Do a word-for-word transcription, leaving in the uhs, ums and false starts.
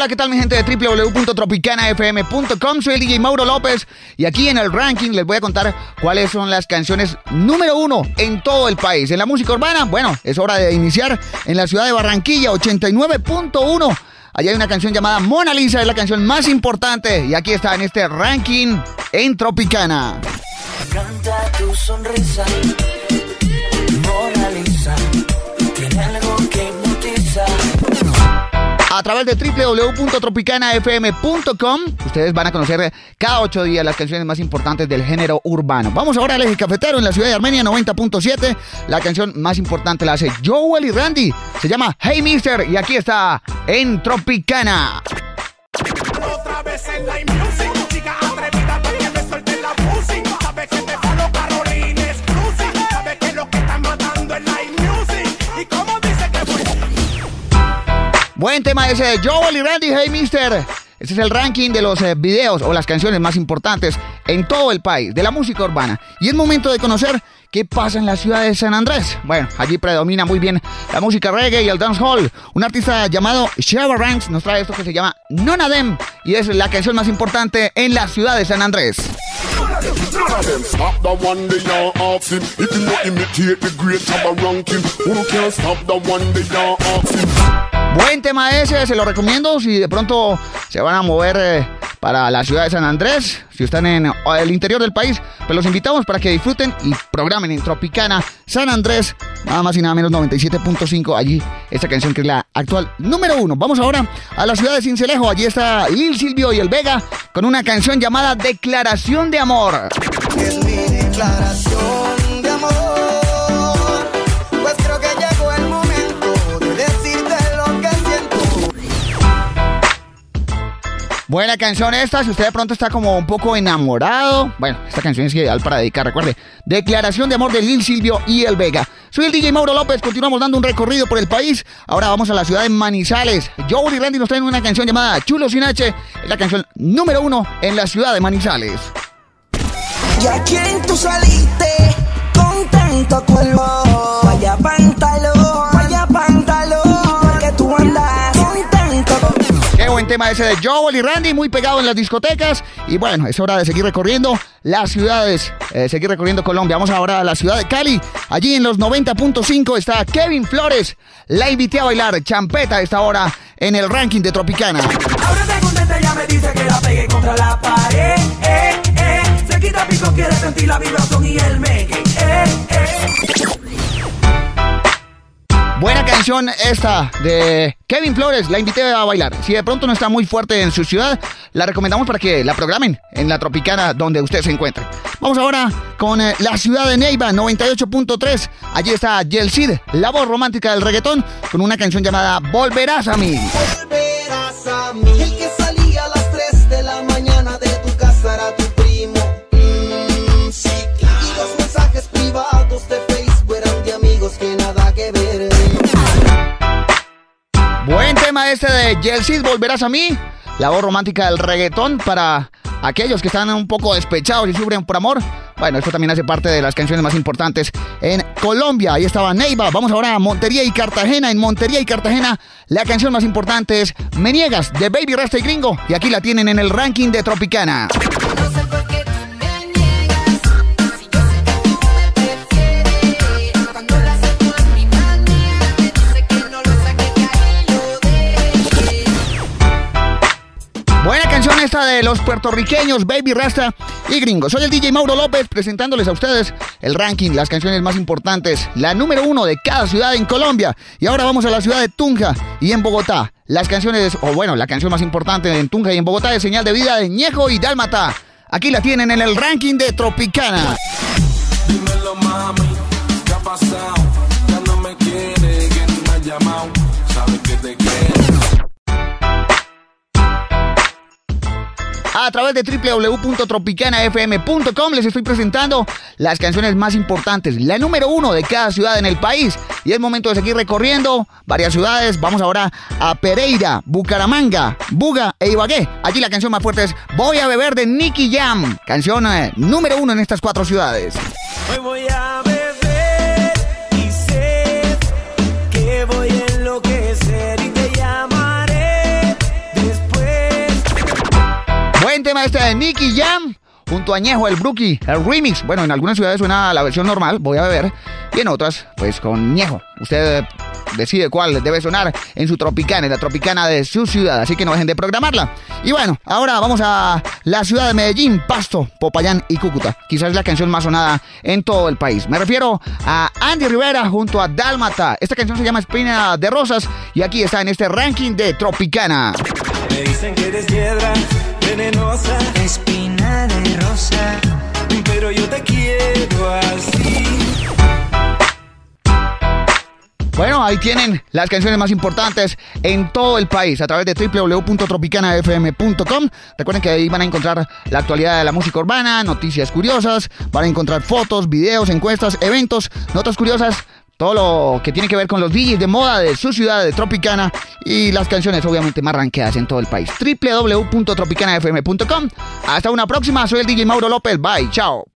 Hola, ¿qué tal mi gente de doble u doble u doble u punto tropicana f m punto com? Soy el D J Mauro López y aquí en el ranking les voy a contar cuáles son las canciones número uno en todo el país. En la música urbana, bueno, es hora de iniciar en la ciudad de Barranquilla, ochenta y nueve punto uno. Allá hay una canción llamada Mona Lisa, es la canción más importante y aquí está en este ranking en Tropicana. Canta tu sonrisa, Mona Lisa, tiene algo que hipnotiza. A través de doble u doble u doble u punto tropicana f m punto com ustedes van a conocer cada ocho días las canciones más importantes del género urbano. Vamos ahora al Eje Cafetero en la ciudad de Armenia, noventa punto siete. La canción más importante la hace Joel y Randy. Se llama Hey Mister y aquí está en Tropicana. Otra vez en la music, chica atrevida, porque me suelte la música. Sabes que te falo Carolina Exclusive. Sabes que lo que está matando es la music. Y como dice que fue. Buen tema ese de Joel y Randy, Hey Mister. Este es el ranking de los eh, videos o las canciones más importantes en todo el país, de la música urbana. Y es momento de conocer qué pasa en la ciudad de San Andrés. Bueno, allí predomina muy bien la música reggae y el dancehall. Un artista llamado Shabba Ranks nos trae esto que se llama None of Them y es la canción más importante en la ciudad de San Andrés. Stop the one they are asking. If you not imitate the great Shabba Ranking, who can stop the one they are asking? Buen tema ese, se lo recomiendo si de pronto se van a mover eh, para la ciudad de San Andrés, si están en el interior del país, pues los invitamos para que disfruten y programen en Tropicana San Andrés, nada más y nada menos noventa y siete punto cinco, allí esta canción que es la actual número uno. Vamos ahora a la ciudad de Sincelejo, allí está Lil Silvio y el Vega con una canción llamada Declaración de Amor. Es mi declaración de amor, pues creo que llegó el momento de decirte lo que siento. Buena canción esta, si usted de pronto está como un poco enamorado, bueno, esta canción es ideal para dedicar, recuerde, Declaración de Amor de Lil Silvio y el Vega. Soy el D J Mauro López, continuamos dando un recorrido por el país, ahora vamos a la ciudad de Manizales. Joel y Randy nos traen una canción llamada Chulo Sin H, es la canción número uno en la ciudad de Manizales. ¿Y a quién tú saliste con tanto color? Vaya pantalón, vaya pantalón, porque tú andas con tanto. Qué buen tema ese de Joel y Randy, muy pegado en las discotecas. Y bueno, es hora de seguir recorriendo las ciudades, eh, seguir recorriendo Colombia. Vamos ahora a la ciudad de Cali. Allí en los noventa punto cinco está Kevin Flores. La invité a bailar champeta a esta hora en el ranking de Tropicana. Ahora te contenta, ya me dice que la pegué contra la pared. Eh, eh. Se quita pico, quiere sentir la vibración y el meque. Eh, eh. Buena canción esta de Kevin Flores, la invité a bailar. Si de pronto no está muy fuerte en su ciudad, la recomendamos para que la programen en la Tropicana donde usted se encuentre. Vamos ahora con eh, la ciudad de Neiva, noventa y ocho punto tres. Allí está Yelcid, la voz romántica del reggaetón, con una canción llamada Volverás a mí. Volverás a mí. El que salía a las tres de la mañana de tu casa era tu primo. Mm, sí, claro. Y los mensajes privados de Facebook eran de amigos que nada que ver. Buen tema este de Yelcid, Volverás a mí, la voz romántica del reggaetón para aquellos que están un poco despechados y sufren por amor. Bueno, esto también hace parte de las canciones más importantes en Colombia. Ahí estaba Neiva. Vamos ahora a Montería y Cartagena. En Montería y Cartagena, la canción más importante es Me Niegas, de Baby Rasta y Gringo. Y aquí la tienen en el ranking de Tropicana. No sé por qué tú me niegas, si yo sé que tú me prefieres. Cuando la saco a mi manera, me dice que no lo saque, que ahí lo deje. Buena canción esta de los puertorriqueños Baby Rasta y Gringo. Soy el D J Mauro López presentándoles a ustedes el ranking, las canciones más importantes, la número uno de cada ciudad en Colombia. Y ahora vamos a la ciudad de Tunja y en Bogotá. Las canciones, o bueno, la canción más importante en Tunja y en Bogotá es Señal de Vida de Ñejo y Dálmata. Aquí la tienen en el ranking de Tropicana. Dímelo, mami, ¿qué ha pasado? Ya no me quiere, que ni me ha llamado. Sabes que te quiero. A través de doble u doble u doble u punto tropicana f m punto com les estoy presentando las canciones más importantes, la número uno de cada ciudad en el país. Y es momento de seguir recorriendo varias ciudades. Vamos ahora a Pereira, Bucaramanga, Buga e Ibagué. Allí la canción más fuerte es Voy a beber de Nicky Jam, canción eh, número uno en estas cuatro ciudades. Hoy voy a beber y sé que voy a enloquecer y te llamaré después. tema este de Nicky Jam junto a Ñejo, el Brookie, el remix. Bueno, en algunas ciudades suena la versión normal, voy a beber, y en otras, pues con Ñejo. Usted decide cuál debe sonar en su Tropicana, en la Tropicana de su ciudad, así que no dejen de programarla. Y bueno, ahora vamos a la ciudad de Medellín, Pasto, Popayán y Cúcuta. Quizás la canción más sonada en todo el país. Me refiero a Andy Rivera junto a Dálmata. Esta canción se llama Espina de Rosas y aquí está en este ranking de Tropicana. Me dicen que eres piedra venenosa, Espina de rosa. pero yo te quiero así. Bueno, ahí tienen las canciones más importantes en todo el país a través de doble u doble u doble u punto tropicana f m punto com. Recuerden que ahí van a encontrar la actualidad de la música urbana, noticias curiosas, van a encontrar fotos, videos, encuestas, eventos, notas curiosas, todo lo que tiene que ver con los D Js de moda de su ciudad, de Tropicana, y las canciones obviamente más rankeadas en todo el país. doble u doble u doble u punto tropicana f m punto com. Hasta una próxima, soy el D J Mauro López, bye, chao.